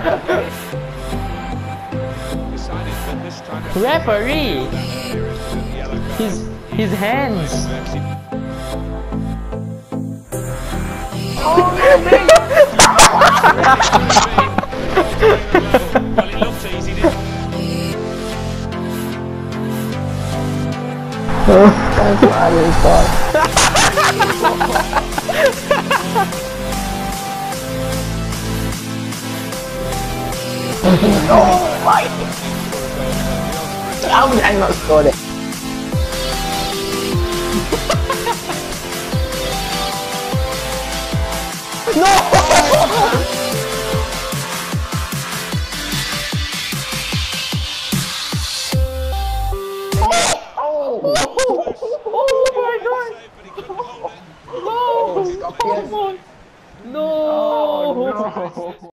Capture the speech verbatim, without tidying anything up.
Referee! His, his hands! Oh, me! Well, it looked easy, didn't it? That's what I just thought. Oh my! How did I not score it? No!